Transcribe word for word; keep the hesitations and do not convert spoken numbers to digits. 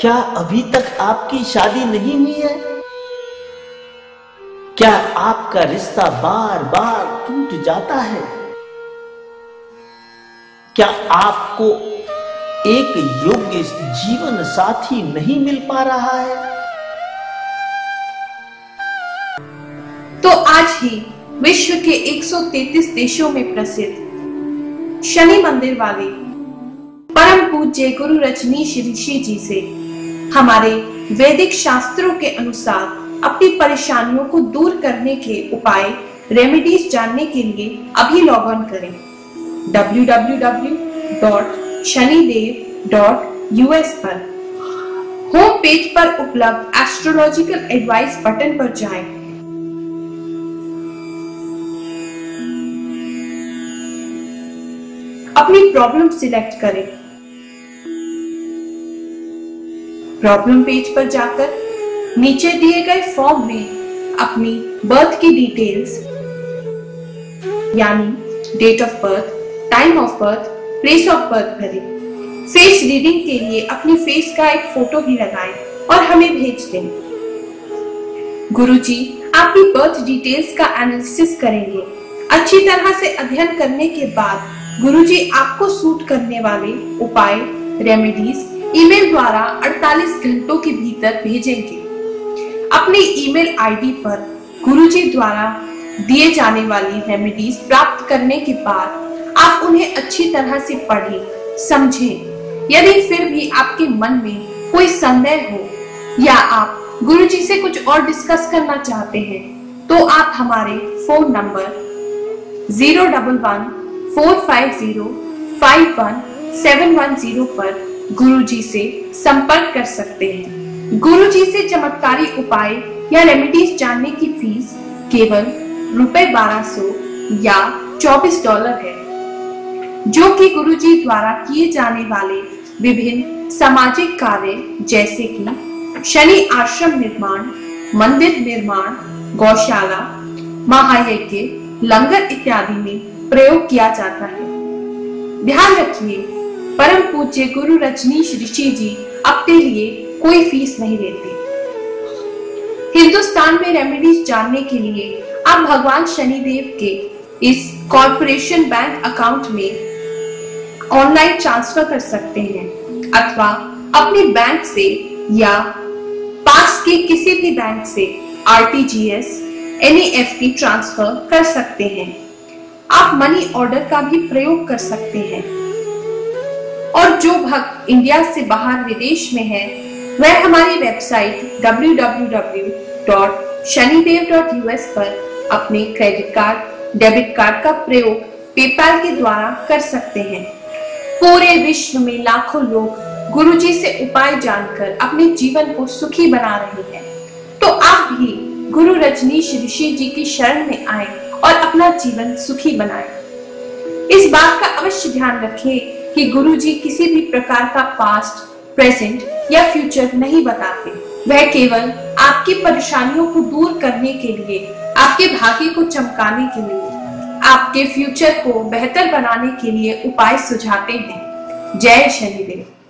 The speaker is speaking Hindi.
क्या अभी तक आपकी शादी नहीं हुई है? क्या आपका रिश्ता बार बार टूट जाता है? क्या आपको एक योग्य जीवन साथी नहीं मिल पा रहा है? तो आज ही विश्व के एक सौ तैंतीस देशों में प्रसिद्ध शनि मंदिर वाले परम पूज्य गुरु रजनीश ऋषि जी से हमारे वैदिक शास्त्रों के अनुसार अपनी परेशानियों को दूर करने के उपाय रेमेडीज जानने के लिए अभी लॉग ऑन करें W W W dot Shanidev dot U S पर। होम पेज पर उपलब्ध एस्ट्रोलॉजिकल एडवाइस बटन पर जाएं। अपनी प्रॉब्लम सिलेक्ट करें। प्रॉब्लम पेज पर जाकर नीचे दिए गए फॉर्म में अपनी बर्थ की डिटेल्स यानी date of birth, time of birth, place of birth भरें। फेस रीडिंग के लिए अपनी फेस का एक फोटो भी लगाएं और हमें भेज दें। गुरुजी आपकी बर्थ डिटेल्स का एनालिसिस करेंगे। अच्छी तरह से अध्ययन करने के बाद गुरुजी आपको सूट करने वाले उपाय रेमेडीज ईमेल द्वारा अड़तालीस घंटों के भीतर भेजेंगे। अपने ईमेल आईडी पर गुरुजी द्वारा दिए जाने वाली रेमेडीज प्राप्त करने के बाद आप उन्हें अच्छी तरह से पढ़ें, समझें। यदि फिर भी आपके मन में कोई संदेह हो या आप गुरुजी से कुछ और डिस्कस करना चाहते हैं तो आप हमारे phone number zero double one four five zero five one seven one zero पर गुरुजी से संपर्क कर सकते हैं। गुरुजी से चमत्कारी उपाय या रेमेडीज जानने की फीस केवल रुपए बारह सौ या चौबीस डॉलर है, जो कि गुरुजी द्वारा किए जाने वाले विभिन्न सामाजिक कार्य जैसे कि शनि आश्रम निर्माण, मंदिर निर्माण, गौशाला, महायज्ञ, लंगर इत्यादि में प्रयोग किया जाता है। ध्यान रखिए, परम पूज्य गुरु रजनीश ऋषि जी अपने लिए कोई फीस नहीं लेते। हिंदुस्तान में रेमेडीज जानने के लिए आप भगवान शनिदेव के इस कॉर्पोरेशन बैंक अकाउंट में ऑनलाइन ट्रांसफर कर सकते हैं अथवा अपने बैंक से या पास के किसी भी बैंक से R T G S, N E F T transfer कर सकते हैं। आप मनी ऑर्डर का भी प्रयोग कर सकते हैं। और जो भक्त इंडिया से बाहर विदेश में है वह हमारी website W W W dot Shanidev dot U S पर अपने क्रेडिट कार्ड, डेबिट कार्ड का प्रयोग पेपाल के द्वारा कर सकते हैं। पूरे विश्व में लाखों लोग गुरुजी से उपाय जानकर अपने जीवन को सुखी बना रहे हैं। तो आप भी गुरु रजनीश ऋषि जी की शरण में आए और अपना जीवन सुखी बनाएं। इस बात का अवश्य ध्यान रखें कि गुरुजी किसी भी प्रकार का पास्ट, प्रेजेंट या फ्यूचर नहीं बताते। वह केवल आपकी परेशानियों को दूर करने के लिए, आपके भाग्य को चमकाने के लिए, आपके फ्यूचर को बेहतर बनाने के लिए उपाय सुझाते हैं। जय शनिदेव।